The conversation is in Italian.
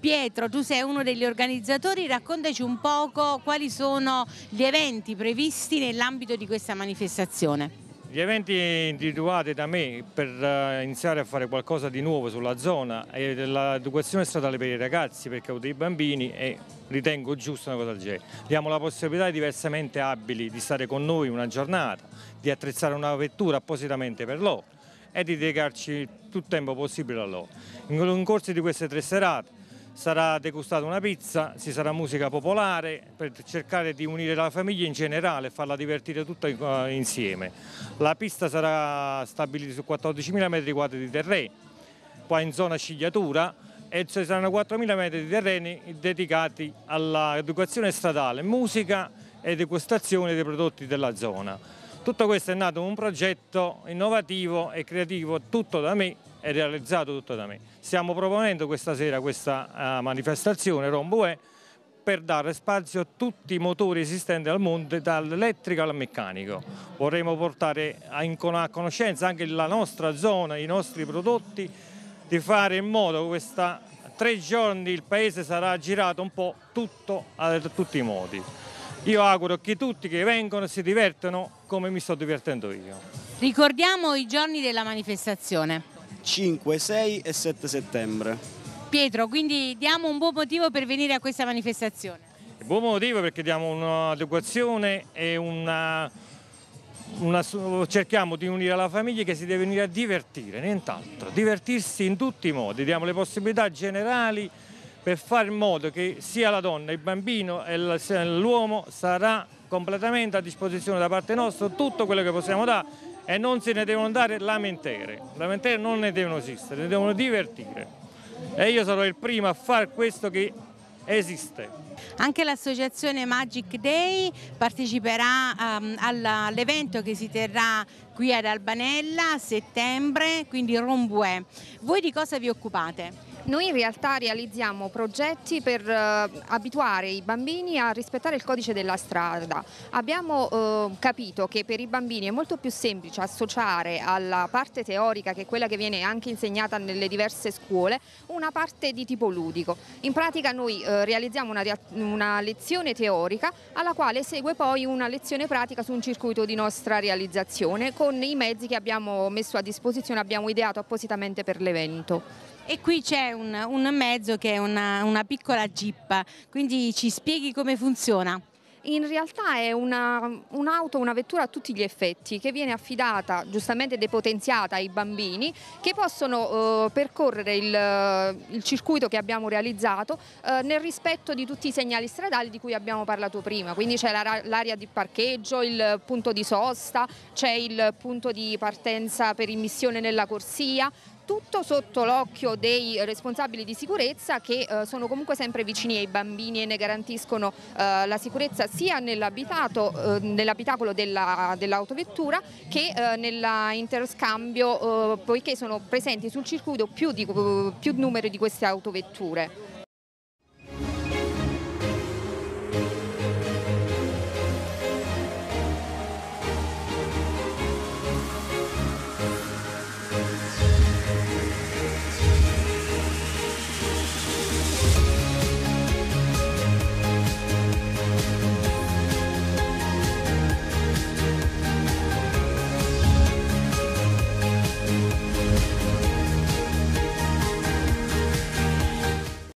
Pietro, tu sei uno degli organizzatori, raccontaci un poco quali sono gli eventi previsti nell'ambito di questa manifestazione. Gli eventi individuati da me per iniziare a fare qualcosa di nuovo sulla zona è l'educazione statale per i ragazzi, perché ho dei bambini e ritengo giusto una cosa del genere. Diamo la possibilità ai diversamente abili di stare con noi una giornata, di attrezzare una vettura appositamente per loro e di dedicarci tutto il tempo possibile a loro. In corso di queste 3 serate sarà degustata una pizza, ci sarà musica popolare per cercare di unire la famiglia in generale e farla divertire tutta insieme. La pista sarà stabilita su 14.000 metri quadri di terreno, qua in zona scigliatura, e ci saranno 4.000 metri di terreni dedicati all'educazione stradale, musica e degustazione dei prodotti della zona. Tutto questo è nato un progetto innovativo e creativo tutto da me e realizzato tutto da me. Stiamo proponendo questa sera questa manifestazione Rombue per dare spazio a tutti i motori esistenti al mondo, dall'elettrico al meccanico. Vorremmo portare a conoscenza anche la nostra zona, i nostri prodotti, di fare in modo che questa 3 giorni il paese sarà girato un po' tutto a tutti i modi. Io auguro che tutti che vengono si divertano come mi sto divertendo io. Ricordiamo i giorni della manifestazione. 5, 6 e 7 settembre. Pietro, quindi diamo un buon motivo per venire a questa manifestazione. Il buon motivo perché diamo un'educazione e cerchiamo di unire la famiglia che si deve venire a divertire, nient'altro. Divertirsi in tutti i modi, diamo le possibilità generali per fare in modo che sia la donna, il bambino e l'uomo sarà completamente a disposizione da parte nostra tutto quello che possiamo dare e non se ne devono dare lamentere. Lamentere non ne devono esistere, ne devono divertire. E io sarò il primo a fare questo che esiste. Anche l'associazione Magic Day parteciperà all'evento che si terrà qui ad Albanella a settembre, quindi Rombue. Voi di cosa vi occupate? Noi in realtà realizziamo progetti per abituare i bambini a rispettare il codice della strada. Abbiamo capito che per i bambini è molto più semplice associare alla parte teorica, che è quella che viene anche insegnata nelle diverse scuole, una parte di tipo ludico. In pratica noi realizziamo una lezione teorica alla quale segue poi una lezione pratica su un circuito di nostra realizzazione con i mezzi che abbiamo messo a disposizione, abbiamo ideato appositamente per l'evento. E qui c'è un mezzo che è una piccola jeep, quindi ci spieghi come funziona? In realtà è un'auto, una vettura a tutti gli effetti che viene affidata, giustamente depotenziata ai bambini che possono percorrere il circuito che abbiamo realizzato nel rispetto di tutti i segnali stradali di cui abbiamo parlato prima, quindi c'è l'area di parcheggio, il punto di sosta, c'è il punto di partenza per immissione nella corsia. Tutto sotto l'occhio dei responsabili di sicurezza che sono comunque sempre vicini ai bambini e ne garantiscono la sicurezza sia nell'abitacolo dell'autovettura che nell'interscambio, poiché sono presenti sul circuito più numeri di queste autovetture.